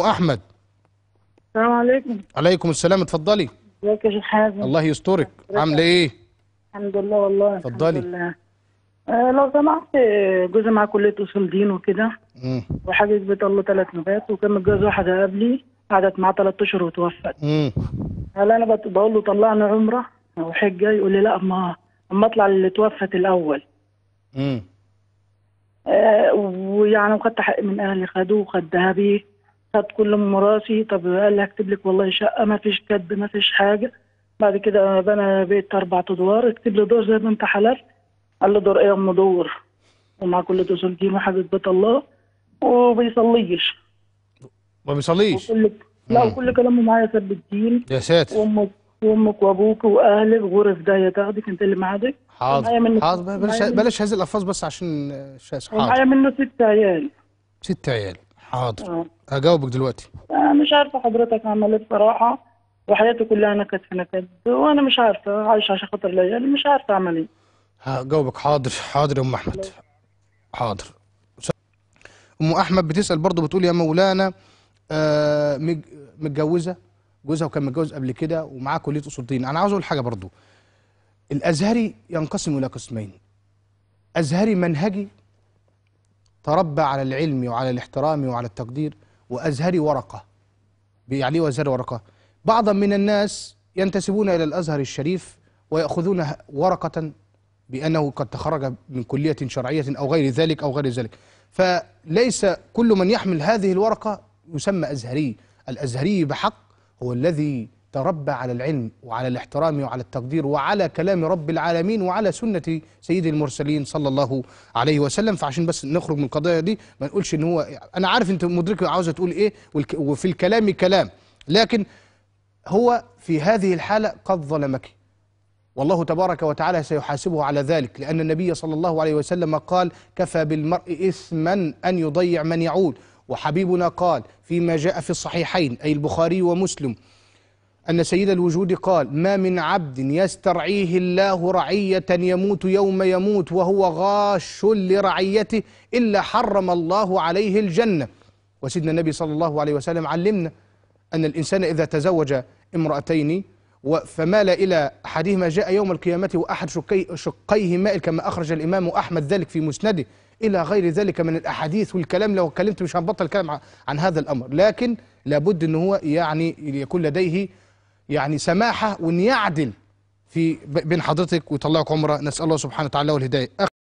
احمد. السلام عليكم. عليكم السلام، اتفضلي. ازيك يا شيخ حازم؟ الله يسترك، عامله ايه؟ الحمد لله والله. اتفضلي. الحمد لله. لو سمحت، جوزي معاه كلية أصول دين وكده، وحاجز بيت الله 3 نوبات، وكان متجوز واحدة قبلي قعدت معاه 3 أشهر وتوفت. هل أنا بقول له طلعني عمرة أو حجة؟ يقول لي لا، أما أطلع اللي توفت الأول. ويعني وخدت حق من أهلي، خدوه وخد ذهبي، خد كل مراسي. طب قال لي هكتب لك والله شقة، ما فيش كتب ما فيش حاجة. بعد كده بنى بيت 4 أدوار، اكتب لي دور زي ما أنت حلفت. قال له دور ايه يا ام دور؟ ومع كل اصول دين وحاجه بيت الله، وبيصليش. ما بيصليش؟ لا، وكل كلامه معايا سب الدين. يا ساتر. وامك وابوك واهلك غرف ده تاخدك انت اللي معادك. حاضر حاضر، بلاش هذه الالفاظ بس عشان الشاشه. حاضر. ومعايا منه 6 عيال. 6 عيال، حاضر. هجاوبك دلوقتي. مش عارفه حضرتك عمل ايه بصراحه، وحياتي كلها نكد في نكد، وانا مش عارفه عايشه عشان خاطر العيال، مش عارفه اعمل ايه. هجاوبك. حاضر حاضر يا ام احمد، حاضر. ام احمد بتسال برضه، بتقول يا مولانا متجوزه، جوزها وكان متجوز قبل كده ومعاه كليه اصول دين. انا عاوز اقول حاجه برضه، الازهري ينقسم الى قسمين: ازهري منهجي تربى على العلم وعلى الاحترام وعلى التقدير، وازهري ورقه. يعني ايه ازهري ورقه؟ بعضا من الناس ينتسبون الى الازهر الشريف وياخذون ورقه بأنه قد تخرج من كلية شرعية أو غير ذلك أو غير ذلك، فليس كل من يحمل هذه الورقة يسمى أزهري. الأزهري بحق هو الذي تربى على العلم وعلى الاحترام وعلى التقدير وعلى كلام رب العالمين وعلى سنة سيد المرسلين صلى الله عليه وسلم. فعشان بس نخرج من القضية دي ما نقولش إن هو، أنا عارف أنت مدرك عاوزة تقول إيه، وفي الكلام كلام، لكن هو في هذه الحالة قد ظلمك، والله تبارك وتعالى سيحاسبه على ذلك، لأن النبي صلى الله عليه وسلم قال: كفى بالمرء إثما أن يضيع من يعول. وحبيبنا قال فيما جاء في الصحيحين أي البخاري ومسلم أن سيد الوجود قال: ما من عبد يسترعيه الله رعية يموت يوم يموت وهو غاش لرعيته إلا حرم الله عليه الجنة. وسيدنا النبي صلى الله عليه وسلم علمنا أن الإنسان إذا تزوج امرأتين فمال إلى أحدهما جاء يوم القيامة وأحد شقيه مائل، كما أخرج الإمام أحمد ذلك في مسنده، إلى غير ذلك من الأحاديث والكلام. لو اتكلمت مش هنبطل الكلام عن هذا الأمر، لكن لابد أن هو يعني يكون لديه يعني سماحة، وأن يعدل في بين حضرتك ويطلعك عمره. نسأل الله سبحانه وتعالى والهداية.